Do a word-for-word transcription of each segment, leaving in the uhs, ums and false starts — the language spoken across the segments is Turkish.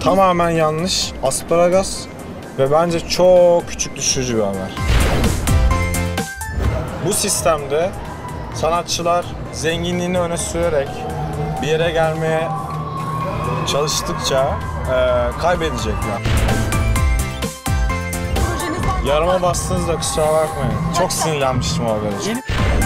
tamamen yanlış. Asparagas ve bence çok küçük düşürücü bir haber. Bu sistemde sanatçılar zenginliğini öne sürerek bir yere gelmeye çalıştıkça e, kaybedecekler. Yarıma bastınız da kusura bakmayın. Çok sinirlenmiştim o haber için.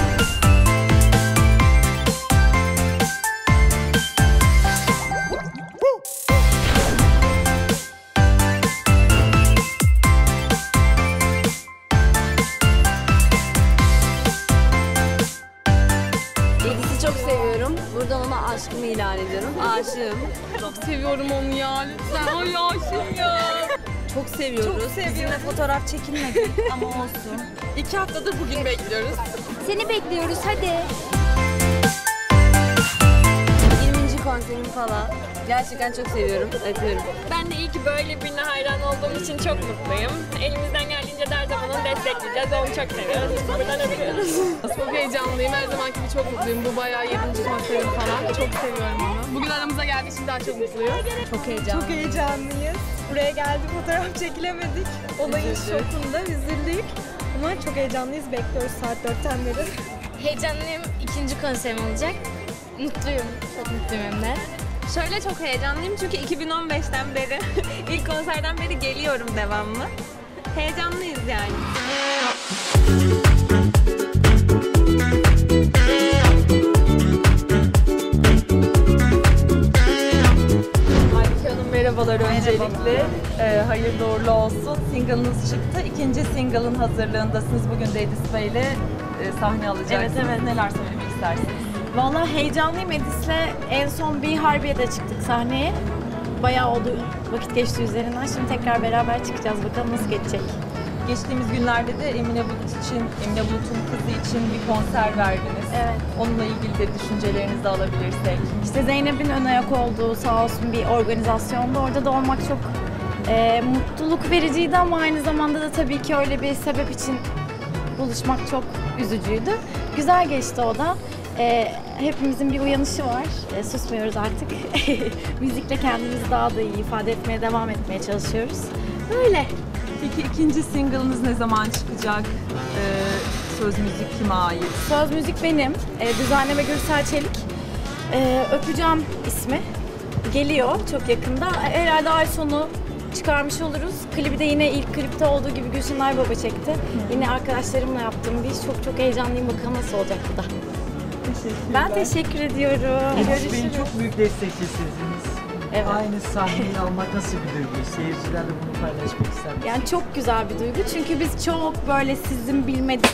Edis'i çok seviyorum. Buradan ona aşkımı ilan ediyorum. Aşığım. Çok seviyorum onu ya. Lütfen. Ay aşığım ya. Çok seviyoruz. Çok seviyorum. Bizimle fotoğraf çekilmedi ama olsun. İki haftadır bugün bekliyoruz. Seni bekliyoruz hadi. yirminci konserim falan. Gerçekten çok seviyorum. Öpüyorum. Ben de iyi ki böyle birine hayran olduğum için çok mutluyum. Elimizden geldiğince de her zaman onu destekleyeceğiz. Onu çok seviyoruz. Buradan öpüyoruz. Çok heyecanlıyım. Her zamanki gibi çok mutluyum. Bu bayağı yedinci konserim falan. Çok seviyorum onu. Bugün aramıza geldiği için daha çok mutluyuz. Çok heyecanlı. Çok heyecanlıyız. Buraya geldik, fotoğraf çekilemedik. Olayın şokunda üzüldük. Ama çok heyecanlıyız. Bekliyoruz saat dörtten beri. Heyecanlıyım. İkinci konserim olacak. Mutluyum. Çok mutluyum hem de. Şöyle çok heyecanlıyım çünkü iki bin on beşten beri, ilk konserden beri geliyorum devamlı. Heyecanlıyız yani. Halbuki Hanım merhabalar öncelikle. Ee, hayırlı uğurlu olsun. Single'ınız çıktı. İkinci single'ın hazırlığındasınız. Bugün de Edis Bey ile e, sahne alacaksınız. Evet, evet. Neler söylemek istersiniz? Vallahi heyecanlıyım. Edis'le en son bir Harbiye'de çıktık sahneye. Bayağı oldu, vakit geçti üzerinden. Şimdi tekrar beraber çıkacağız. Bakalım nasıl geçecek. Geçtiğimiz günlerde de Emine Bulut için, Emine Bulut'un kızı için bir konser verdiniz. Evet. Onunla ilgili de düşüncelerinizi alabilirsek. İşte Zeynep'in ön ayak olduğu sağ olsun bir organizasyonda. Orada da olmak çok e, mutluluk vericiydi ama aynı zamanda da tabii ki öyle bir sebep için buluşmak çok üzücüydü. Güzel geçti o da. E, hepimizin bir uyanışı var. E, susmuyoruz artık. Müzikle kendimizi daha da iyi ifade etmeye devam etmeye çalışıyoruz. Böyle. Peki ikinci single'ınız ne zaman çıkacak? Ee, söz müzik kime ait? Söz müzik benim. E, düzenleme Gürsel Çelik. E, Öpeceğim ismi. Geliyor çok yakında. Herhalde ay sonu çıkarmış oluruz. Klibi de yine ilk klipte olduğu gibi Gülşen Aybaba çekti. Hmm. Yine arkadaşlarımla yaptığım bir iş. Çok çok heyecanlıyım. Bakalım nasıl olacak bu da. Ben teşekkür ediyorum. Edis Bey'in çok büyük destekçisiniz. Evet. Aynı sahneyi almak nasıl bir duygu? Seyircilerle bunu paylaşmak ister misiniz? Yani çok güzel bir duygu. Çünkü biz çok böyle sizin bilmediğiniz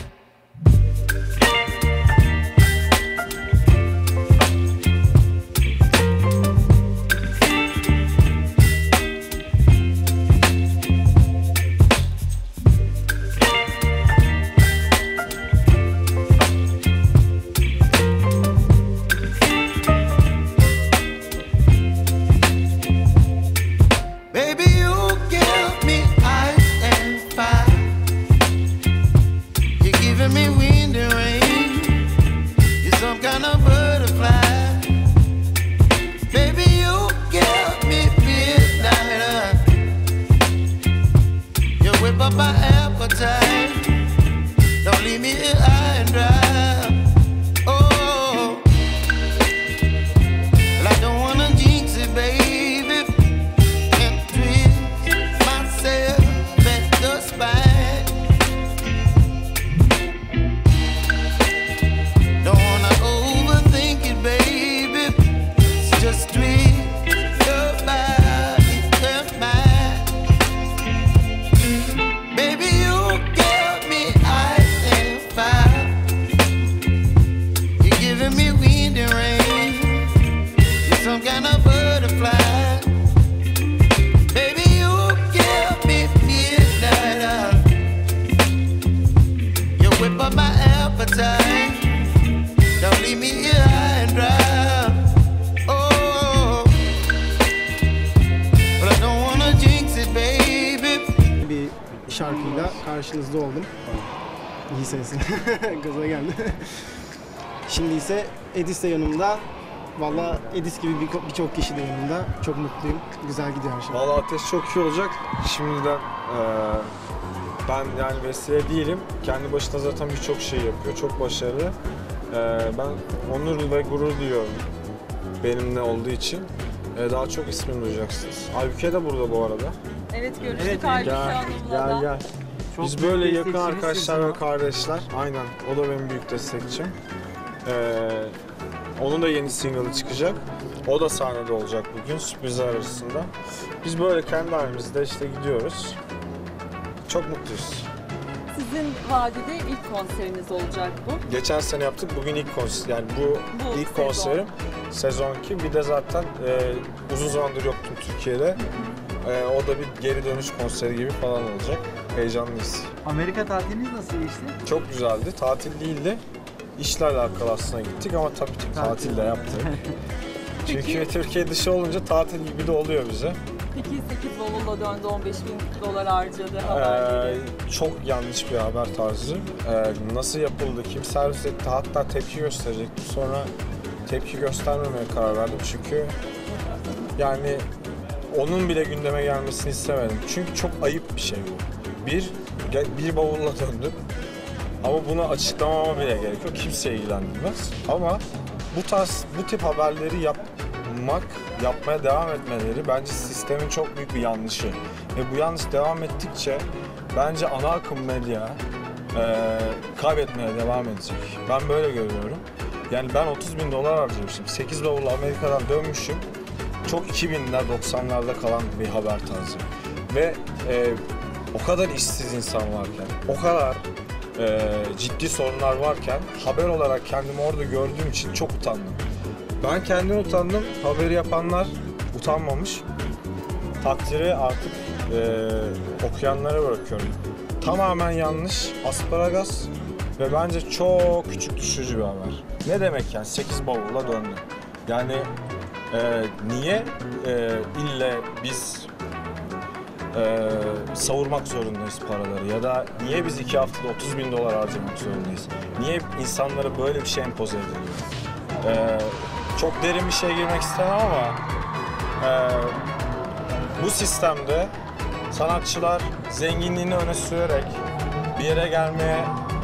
şarkıyla karşınızda oldum. İyi sesin. Gaza geldi. Şimdi ise Edis de yanımda. Valla Edis gibi bir- birçok kişi de yanımda. Çok mutluyum. Güzel gidiyor her şey. Valla Ateş çok iyi olacak. Şimdiden eee, ben yani vesile değilim. Kendi başına zaten birçok şey yapıyor. Çok başarılı. Eee, ben onur ve gurur duyuyorum benimle olduğu için. Eee, daha çok ismini duyacaksınız. Aybüke de burada bu arada. Evet görüştük Evet, Aybüke Gel, Hanım'la da. gel, gel. Çok Biz büyük böyle yakın destekçiniz arkadaşlar ve sizin. kardeşler. Aynen. O da benim büyük destekçim. Ee, onun da yeni single'ı çıkacak. O da sahnede olacak bugün sürprizler arasında. Biz böyle kendi halimizde işte gidiyoruz. Çok mutluyuz. Sizin vadide ilk konseriniz olacak bu. Geçen sene yaptık. Bugün ilk konser. Yani bu, Bu ilk sezon. konserim. Sezonki. Bir de zaten e, uzun zamandır yoktum Türkiye'de. E, o da bir geri dönüş konseri gibi falan olacak. Heyecanlıyız. Amerika tatiliniz nasıl geçti? Çok güzeldi. Tatil değildi. İşle alakalı aslında gittik ama tabii ki tatil de yaptık. Çünkü Türkiye dışı olunca tatil gibi de oluyor bize. Peki sekiz bavulla döndü, on beş bin dolar harcadı haberleri. Ee, çok yanlış bir haber tarzı. Ee, nasıl yapıldı, kim servis etti, hatta tepki gösterecektim. Sonra tepki göstermemeye karar verdim çünkü yani onun bile gündeme gelmesini istemedim. Çünkü çok ayıp bir şey bu. Bir, bir bavulla döndüm. Ama bunu açıklamama bile gerek yok. Kimse ilgilendirmez. Ama bu tarz, bu tip haberleri yapmak, yapmaya devam etmeleri bence sistemin çok büyük bir yanlışı. Ve bu yanlış devam ettikçe bence ana akım medya e, kaybetmeye devam edecek. Ben böyle görüyorum. Yani ben otuz bin dolar harcamışım. sekiz bavulla Amerika'dan dönmüşüm. Çok iki binler, doksanlarda kalan bir haber tarzı. Ve e, o kadar işsiz insan varken, o kadar e, ciddi sorunlar varken haber olarak kendimi orada gördüğüm için çok utandım. Ben kendim utandım, haberi yapanlar utanmamış. Takdiri artık e, okuyanlara bırakıyorum. Tamamen yanlış, asparagas ve bence çok küçük düşürücü bir haber. Ne demek yani sekiz bavulla döndü? Yani e, niye e, ille biz e, savurmak zorundayız paraları ya da niye biz iki haftada otuz bin dolar harcamak zorundayız? Niye insanlara böyle bir şey empoze ediliyor? E, çok derin bir şeye girmek istemem ama e, bu sistemde sanatçılar zenginliğini öne sürerek bir yere gelmeye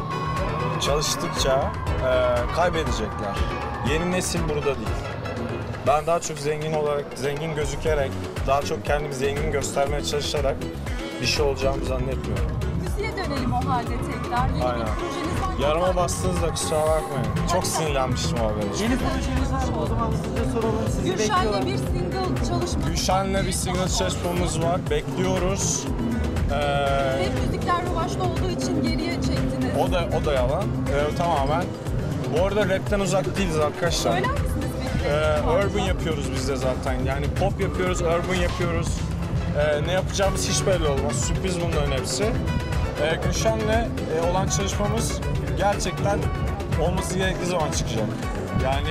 çalıştıkça e, kaybedecekler. Yeni nesil burada değil. Ben daha çok zengin olarak, zengin gözükerek, daha çok kendimi zengin göstermeye çalışarak bir şey olacağımı zannetmiyorum. Müziğe dönelim o halde tekrar. Yeni Aynen. bir projeniz var mı? Yarıma bastınız da kusura bakmayın. Çok sinirlenmiştim o haberi. Yeni projeniz var mı? O zaman hızlıca soralım. Sizi Gülşen'le bekliyorlar. bir single çalışma. Gülşen'le bir single çalışmamız var. Bekliyoruz. Ee, Rap müzikler revaçta olduğu için geriye çektiniz. o da o da yalan. Ee, tamamen. Bu arada rapten uzak değiliz arkadaşlar. Söyler misiniz peki? Ee, urban yapıyoruz biz de zaten. Yani pop yapıyoruz, urban yapıyoruz. Ee, ne yapacağımız hiç belli olmaz. Sürpriz bunların hepsi. Ee, Gülşen'le e, olan çalışmamız gerçekten olması gerektiği zaman çıkacak. Yani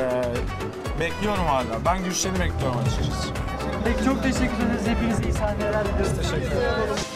e, bekliyorum hala. Ben Gülşen'i bekliyorum açıkçası. Peki çok teşekkür ederiz. Hepinize iyi sahneler diliyoruz. Teşekkür ederim.